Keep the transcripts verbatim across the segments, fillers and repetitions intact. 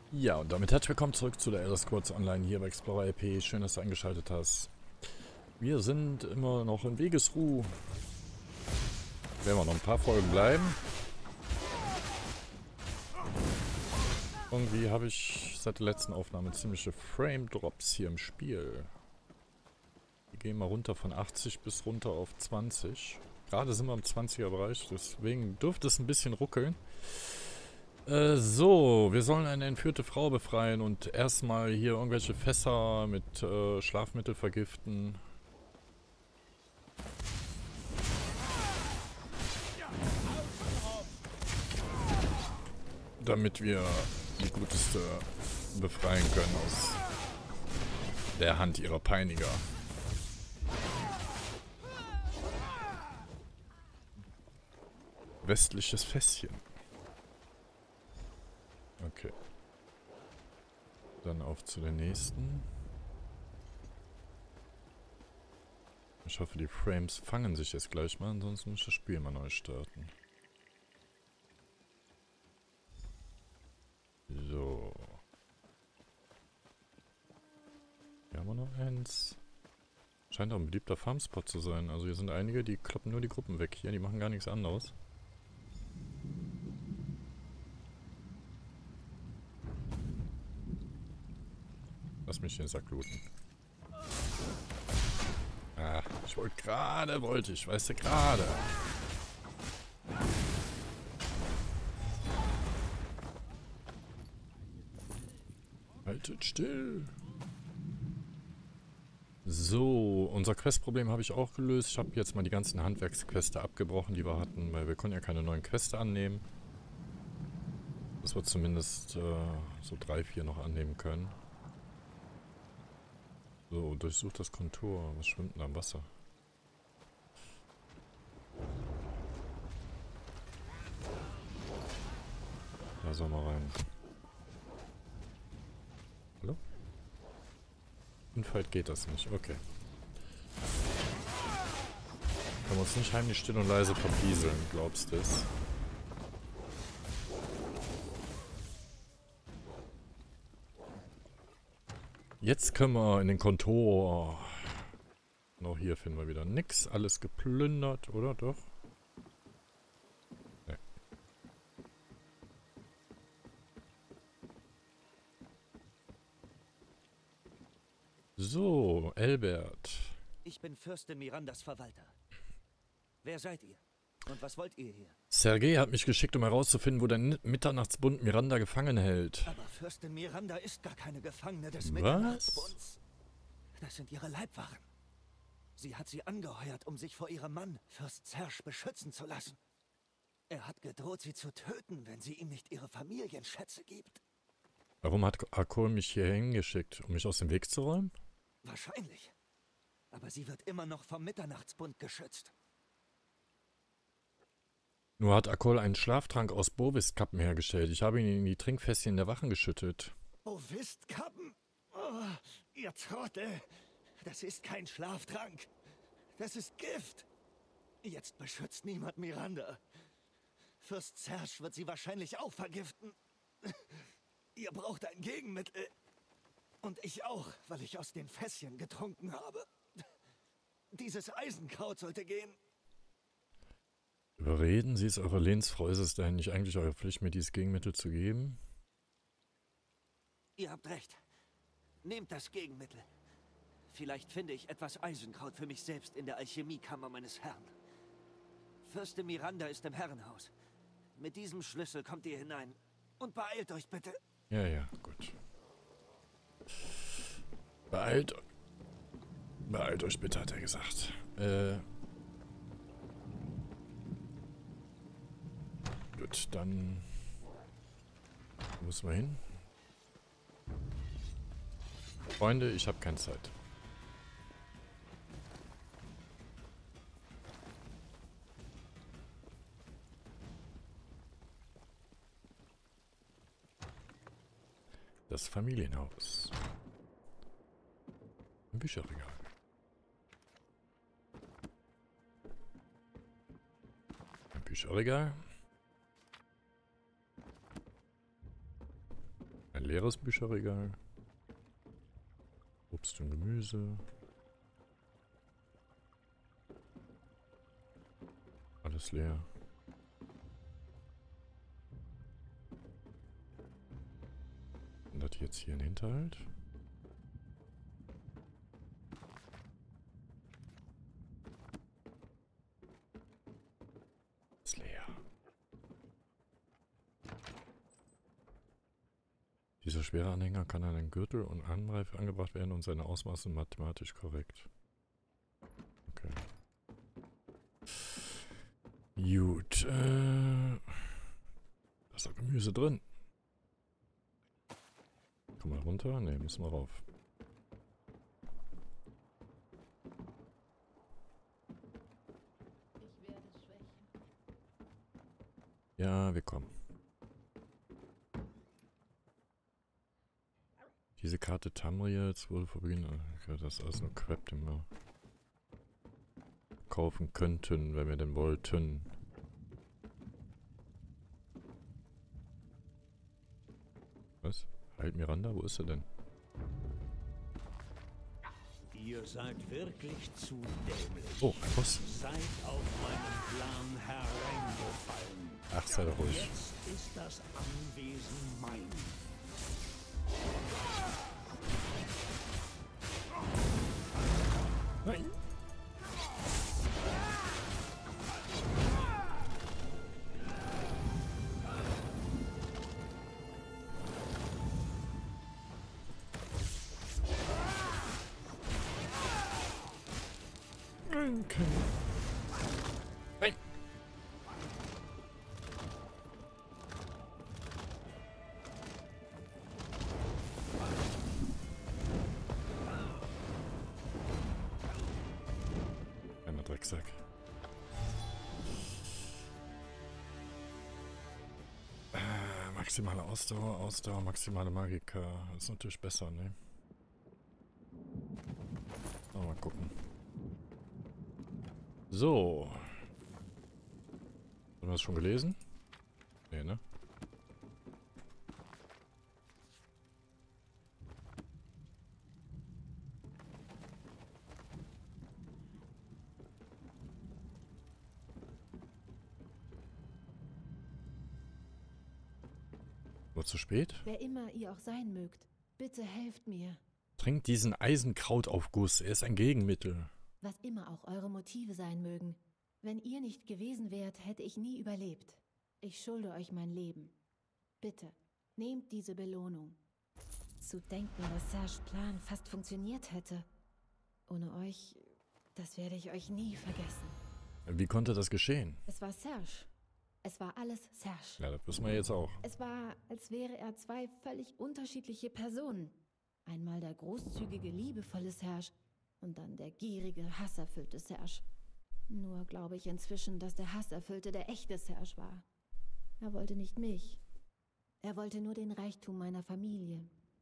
Ja, und damit herzlich willkommen zurück zu der Elder Scrolls Online hier bei Explorer R P. Schön, dass du eingeschaltet hast. Wir sind immer noch in Wegesruh. Werden wir noch ein paar Folgen bleiben. Irgendwie habe ich seit der letzten Aufnahme ziemliche Frame-Drops hier im Spiel. Die gehen mal runter von achtzig bis runter auf zwanzig. Gerade sind wir im zwanziger-Bereich, deswegen dürfte es ein bisschen ruckeln. Äh, so, wir sollen eine entführte Frau befreien und erstmal hier irgendwelche Fässer mit äh, Schlafmittel vergiften. Damit wir die Guteste befreien können aus der Hand ihrer Peiniger. Westliches Fässchen. Okay. Dann auf zu den nächsten. Ich hoffe, die Frames fangen sich jetzt gleich mal, ansonsten muss ich das Spiel mal neu starten. So. Hier haben wir noch eins. Scheint auch ein beliebter Farmspot zu sein. Also hier sind einige, die kloppen nur die Gruppen weg hier, die machen gar nichts anderes. Lass mich den Sack looten. Ah, ich wollte gerade, wollte ich, weißt du, gerade. Haltet still. So, unser Questproblem habe ich auch gelöst. Ich habe jetzt mal die ganzen Handwerksqueste abgebrochen, die wir hatten, weil wir konnten ja keine neuen Queste annehmen. Dass wir zumindest äh, so drei, vier noch annehmen können. So, durchsucht das Kontur. Was schwimmt denn da im Wasser? Da soll mal rein. Hallo? Infight geht das nicht. Okay. Können wir uns nicht heimlich still und leise verpieseln, glaubst du es? Jetzt können wir in den Kontor. Noch hier finden wir wieder nix. Alles geplündert, oder doch? Nee. So, Elbert. Ich bin Fürstin Mirandas Verwalter. Wer seid ihr? Und was wollt ihr hier? Sergei hat mich geschickt, um herauszufinden, wo der Mitternachtsbund Miranda gefangen hält. Aber Fürstin Miranda ist gar keine Gefangene des Was? Mitternachtsbunds. Das sind ihre Leibwachen. Sie hat sie angeheuert, um sich vor ihrem Mann, Fürst Serge, beschützen zu lassen. Er hat gedroht, sie zu töten, wenn sie ihm nicht ihre Familienschätze gibt. Warum hat Akol mich hier hingeschickt? Um mich aus dem Weg zu räumen? Wahrscheinlich. Aber sie wird immer noch vom Mitternachtsbund geschützt. Nur hat Akol einen Schlaftrank aus Bovis-Kappen hergestellt. Ich habe ihn in die Trinkfässchen der Wachen geschüttet. Bovis-Kappen? Oh, ihr Trottel. Das ist kein Schlaftrank. Das ist Gift. Jetzt beschützt niemand Miranda. Fürst Serge wird sie wahrscheinlich auch vergiften. Ihr braucht ein Gegenmittel. Und ich auch, weil ich aus den Fässchen getrunken habe. Dieses Eisenkraut sollte gehen. Überreden Sie es eurer Lehnsfrau, ist es dahin nicht eigentlich eure Pflicht, mir dieses Gegenmittel zu geben? Ihr habt recht. Nehmt das Gegenmittel. Vielleicht finde ich etwas Eisenkraut für mich selbst in der Alchemiekammer meines Herrn. Fürstin Miranda ist im Herrenhaus. Mit diesem Schlüssel kommt ihr hinein. Und beeilt euch bitte. Ja, ja, gut. Beeilt, beeilt euch bitte, hat er gesagt. Äh... Gut, dann... Wo müssen wir hin? Freunde, ich habe keine Zeit. Das Familienhaus. Ein Bücherregal. Ein Bücherregal. leeres Bücherregal. Obst und Gemüse. Alles leer. Und das jetzt hier ein Hinterhalt. Ist leer. Dieser schwere Anhänger kann an den Gürtel und Armreife angebracht werden und seine Ausmaße mathematisch korrekt. Okay. Gut. Äh, da ist auch Gemüse drin. Komm mal runter. Ne, müssen wir rauf. Ich werde schwächer. Ja, wir kommen. Diese Karte Tamriels wurde vorhin. Okay, das ist alles nur Crap, den wir kaufen könnten, wenn wir denn wollten. Was? Halt Miranda? Wo ist er denn? Ihr seid wirklich zu dämlich. Oh, ein Boss. Seid auf meinen Plan hereingefallen. Ach, sei doch ruhig. Jetzt ist das Anwesen mein. Nein. Okay. Nein. Kleiner Drecksack. Äh, maximale Ausdauer, Ausdauer, maximale Magika. Das ist natürlich besser, ne? Oh, mal gucken. So. Haben wir das schon gelesen? Nee, ne? Nur zu spät? Wer immer ihr auch sein mögt, bitte helft mir. Trinkt diesen Eisenkrautaufguss. Er ist ein Gegenmittel. Was immer auch eure Motive sein mögen. Wenn ihr nicht gewesen wärt, hätte ich nie überlebt. Ich schulde euch mein Leben. Bitte, nehmt diese Belohnung. Zu denken, dass Serges Plan fast funktioniert hätte. Ohne euch, das werde ich euch nie vergessen. Wie konnte das geschehen? Es war Serge. Es war alles Serge. Ja, das wissen wir jetzt auch. Es war, als wäre er zwei völlig unterschiedliche Personen. Einmal der großzügige, liebevolle Serge und dann der gierige, hasserfüllte Serge. Nur glaube ich inzwischen, dass der Hasserfüllte der echte Serge war. Er wollte nicht mich. Er wollte nur den Reichtum meiner Familie.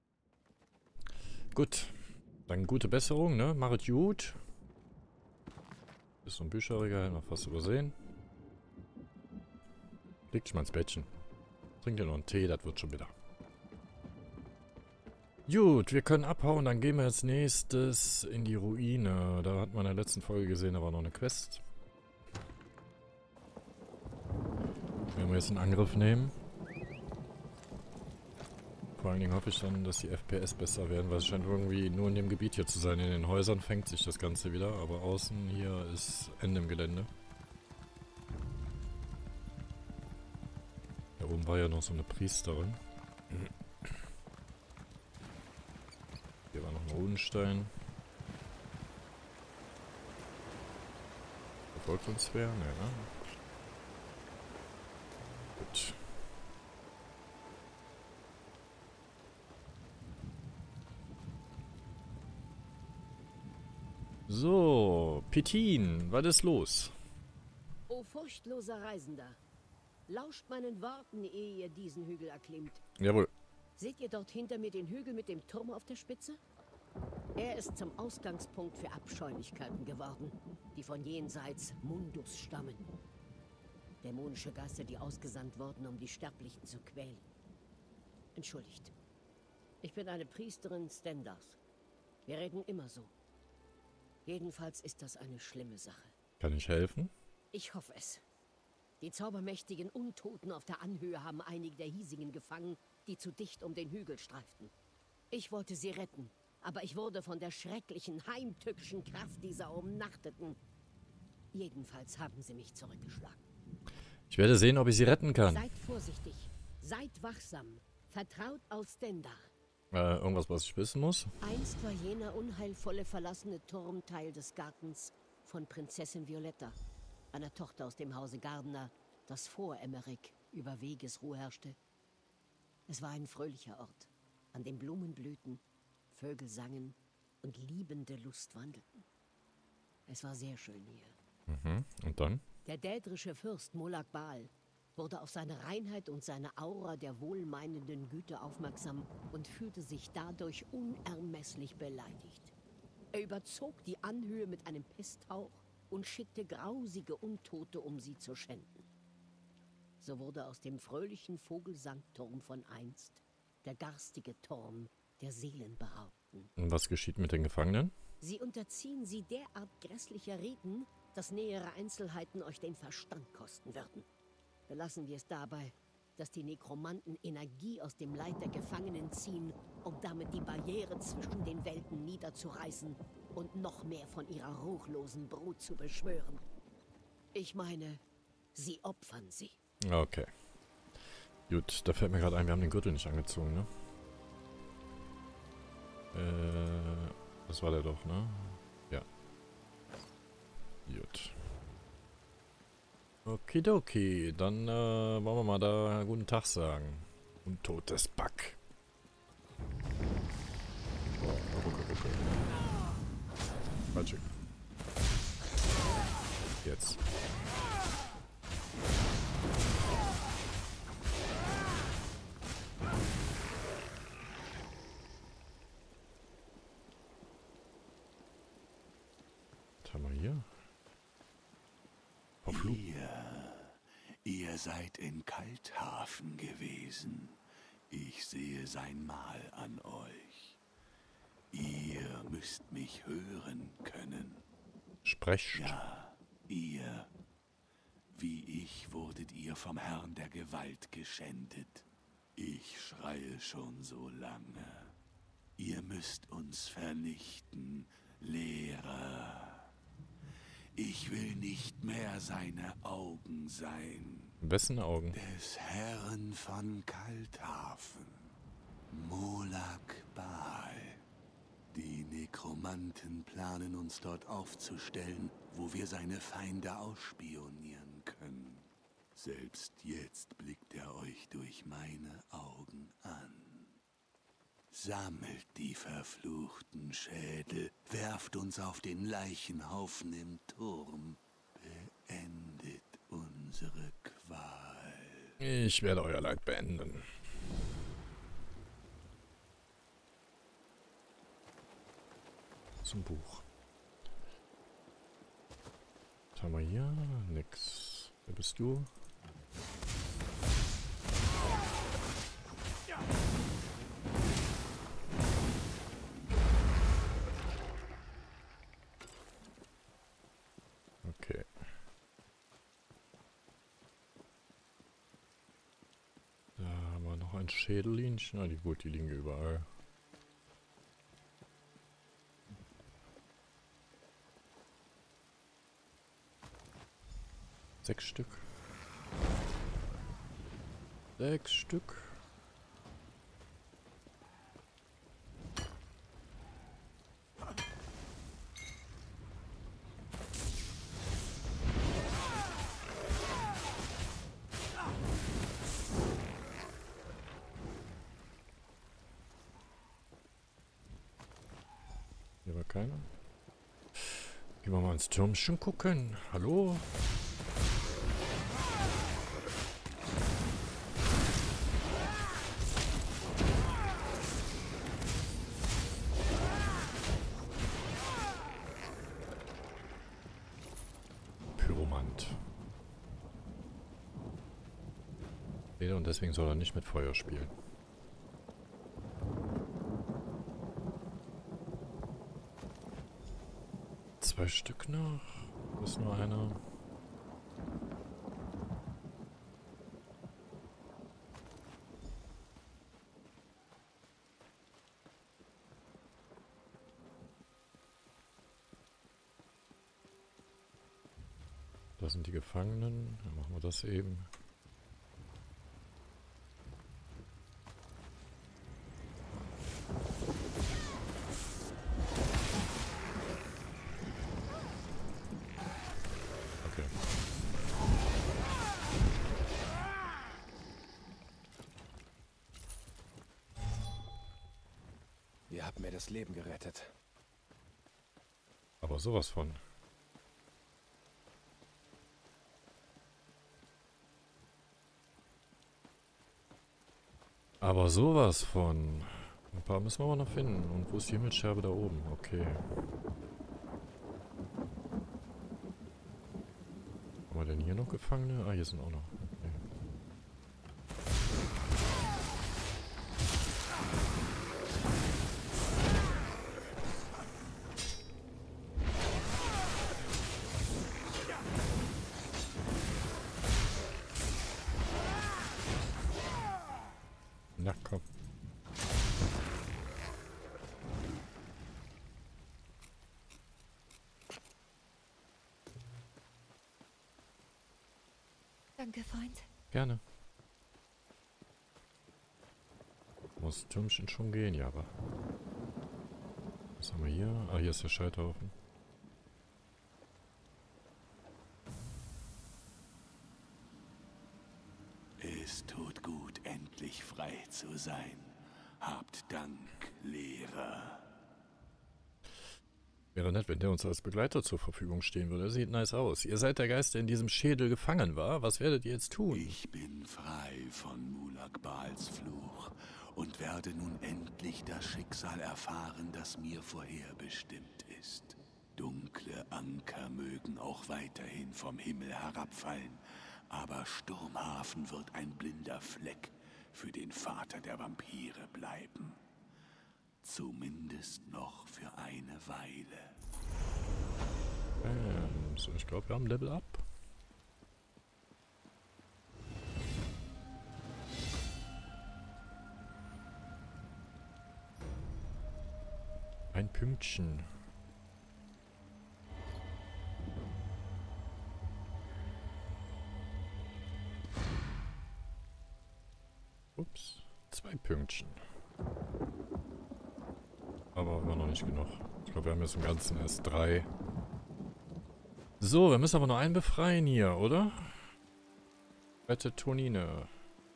Gut. Dann gute Besserung, ne? Machet gut. Ist so ein Bücherregal, noch fast übersehen. Leg dich mal ins Bettchen. Trink dir noch einen Tee, das wird schon wieder. Gut, wir können abhauen, dann gehen wir als nächstes in die Ruine. Da hat man in der letzten Folge gesehen, da war noch eine Quest. Wenn wir jetzt einen Angriff nehmen. Vor allen Dingen hoffe ich dann, dass die F P S besser werden, weil es scheint irgendwie nur in dem Gebiet hier zu sein. In den Häusern fängt sich das Ganze wieder, aber außen hier ist Ende im Gelände. Da oben war ja noch so eine Priesterin. Hier war noch ein Runenstein. Verfolgt uns wer? Nee, ne? Gut. So, Petin, was ist los? O furchtloser Reisender, lauscht meinen Worten, ehe ihr diesen Hügel erklimmt. Jawohl. Seht ihr dort hinter mir den Hügel mit dem Turm auf der Spitze? Er ist zum Ausgangspunkt für Abscheulichkeiten geworden, die von jenseits Mundus stammen. Dämonische Geister, die ausgesandt wurden, um die Sterblichen zu quälen. Entschuldigt, Ich bin eine Priesterin Stendars. Wir reden immer so. Jedenfalls ist das eine schlimme Sache. Kann ich helfen? Ich hoffe es. Die zaubermächtigen Untoten auf der Anhöhe haben einige der hiesigen gefangen, die zu dicht um den Hügel streiften. Ich wollte sie retten, aber ich wurde von der schrecklichen, heimtückischen Kraft dieser Umnachteten. Jedenfalls haben sie mich zurückgeschlagen. Ich werde sehen, ob ich sie retten kann. Seid vorsichtig, seid wachsam, vertraut auf Stendar. Äh, irgendwas, was ich wissen muss? Einst war jener unheilvolle verlassene Turm Teil des Gartens von Prinzessin Violetta, einer Tochter aus dem Hause Gardner, das vor Emmerich über Wegesruhe herrschte. Es war ein fröhlicher Ort, an dem Blumen blühten, Vögel sangen und liebende Lust wandelten. Es war sehr schön hier. Mhm. Und dann? Der dädrische Fürst Molag Bal wurde auf seine Reinheit und seine Aura der wohlmeinenden Güte aufmerksam und fühlte sich dadurch unermesslich beleidigt. Er überzog die Anhöhe mit einem Pesthauch und schickte grausige Untote, um sie zu schänden. So wurde aus dem fröhlichen Vogelsangturm von einst der garstige Turm der Seelen behaupten. Und was geschieht mit den Gefangenen? Sie unterziehen sie derart grässlicher Riten, dass nähere Einzelheiten euch den Verstand kosten würden. Belassen wir es dabei, dass die Nekromanten Energie aus dem Leid der Gefangenen ziehen, um damit die Barriere zwischen den Welten niederzureißen und noch mehr von ihrer ruchlosen Brut zu beschwören. Ich meine, sie opfern sie. Okay. Gut, da fällt mir gerade ein, wir haben den Gürtel nicht angezogen, ne? Äh, das war der doch, ne? Ja. Gut. Okidoki, dann äh, wollen wir mal da guten Tag sagen. Untotes Pack. Magic. Jetzt. Was haben wir hier? Verflucht. Ihr, ihr seid in Kalthafen gewesen. Ich sehe sein Mal an euch. Ihr müsst mich hören können. Sprecht. Ja, ihr. Wie ich wurdet ihr vom Herrn der Gewalt geschändet. Ich schreie schon so lange. Ihr müsst uns vernichten, Lehrer. Ich will nicht mehr seine Augen sein. Wessen Augen? Des Herrn von Kalthafen, Molag Bal. Die Nekromanten planen uns dort aufzustellen, wo wir seine Feinde ausspionieren können. Selbst jetzt blickt er euch durch meine Augen an. Sammelt die verfluchten Schädel, werft uns auf den Leichenhaufen im Turm, beendet unsere Qual. Ich werde euer Leid beenden. Zum Buch. Was haben wir hier? Nix. Wer bist du? Okay. Da haben wir noch ein Schädellinchen. Ah, die gut, die liegen überall. Sechs Stück. Sechs Stück. Hier war keiner. Gehen wir mal ins Türmchen gucken. Hallo? Pyromant. Und deswegen soll er nicht mit Feuer spielen. Zwei Stück noch. Da ist nur einer. Da sind die Gefangenen. Dann machen wir das eben. Okay. Ihr habt mir das Leben gerettet. Aber sowas von. Aber sowas von. Ein paar müssen wir aber noch finden. Und wo ist die Himmelsscherbe da oben? Okay. Haben wir denn hier noch Gefangene? Ah, hier sind auch noch. Okay. Na komm. Danke, Freund. Gerne. Muss das Türmchen schon gehen, ja, aber. Was haben wir hier? Ah, hier ist der Scheiterhaufen. Es tut gut, endlich frei zu sein. Habt Dank, Lehrer. Wäre nett, wenn der uns als Begleiter zur Verfügung stehen würde. Er sieht nice aus. Ihr seid der Geist, der in diesem Schädel gefangen war. Was werdet ihr jetzt tun? Ich bin frei von Mulak Baals Fluch und werde nun endlich das Schicksal erfahren, das mir vorherbestimmt ist. Dunkle Anker mögen auch weiterhin vom Himmel herabfallen, aber Sturmhafen wird ein blinder Fleck für den Vater der Vampire bleiben. Zumindest noch für eine Weile. Ähm, so, ich glaube, wir haben Level Up. Ein Pünktchen. Ups, zwei Pünktchen. Aber immer noch nicht genug. Ich glaube, wir haben jetzt im Ganzen erst drei. So, wir müssen aber noch einen befreien hier, oder? Rette Tonine.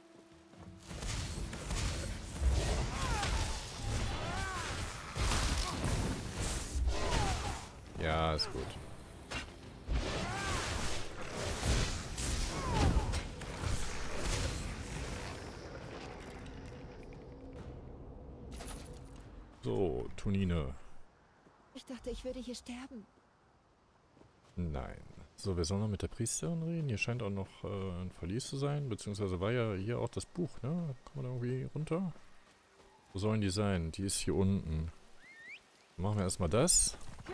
Ja, ist gut. So, Tonine. Ich dachte, ich würde hier sterben. Nein. So, wir sollen noch mit der Priesterin reden. Hier scheint auch noch äh, ein Verlies zu sein. Beziehungsweise war ja hier auch das Buch, ne? Kann man da irgendwie runter? Wo sollen die sein? Die ist hier unten. Dann machen wir erstmal das.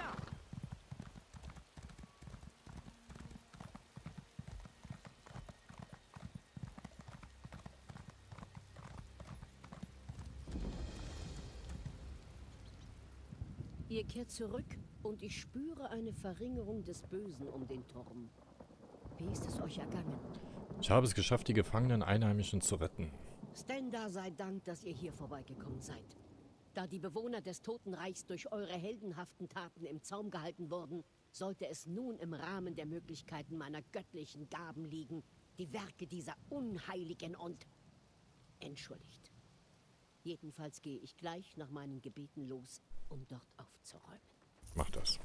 Ihr kehrt zurück und ich spüre eine Verringerung des Bösen um den Turm. Wie ist es euch ergangen? Ich habe es geschafft, die gefangenen Einheimischen zu retten. Stenda sei Dank, dass ihr hier vorbeigekommen seid. Da die Bewohner des Totenreichs durch eure heldenhaften Taten im Zaum gehalten wurden, sollte es nun im Rahmen der Möglichkeiten meiner göttlichen Gaben liegen, die Werke dieser Unheiligen und... Entschuldigt. Jedenfalls gehe ich gleich nach meinen Gebeten los, um dort aufzuräumen. Mach das.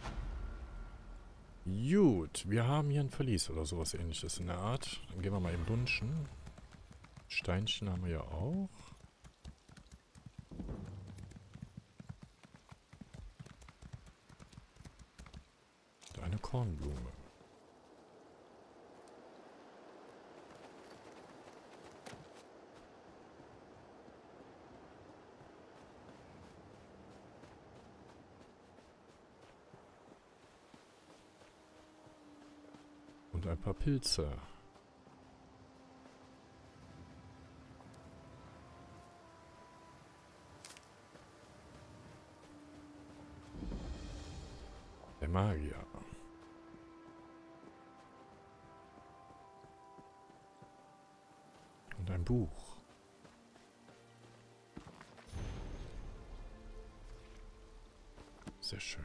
Gut, wir haben hier ein Verlies oder sowas ähnliches in der Art. Dann gehen wir mal eben lunchen. Steinchen haben wir ja auch. Und eine Kornblume. ein paar Pilze. Der Magier. Und ein Buch. Sehr schön.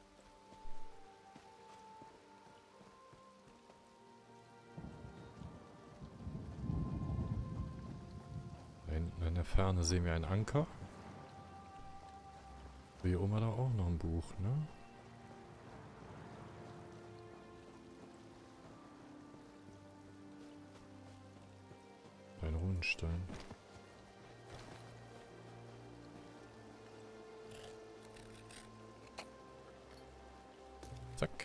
Da hinten in der Ferne sehen wir einen Anker. Hier oben hat er auch noch ein Buch, ne? Ein Runenstein. Zack.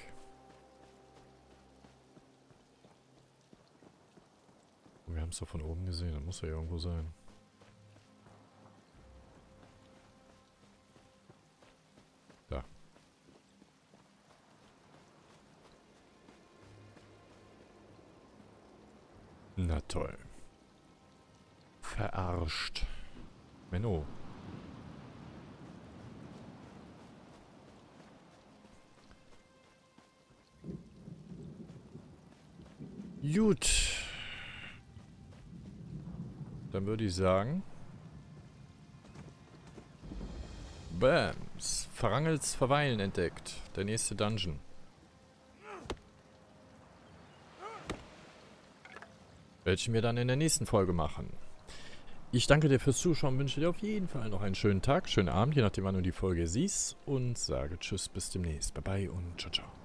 Und wir haben es doch von oben gesehen, das muss ja irgendwo sein. Da. Na toll. Verarscht. Menno. Gut. Dann würde ich sagen... Bams. Farangels Verweilen entdeckt. Der nächste Dungeon. Welchen wir dann in der nächsten Folge machen. Ich danke dir fürs Zuschauen, wünsche dir auf jeden Fall noch einen schönen Tag, schönen Abend, je nachdem wann du die Folge siehst. Und sage Tschüss, bis demnächst. Bye bye und ciao, ciao.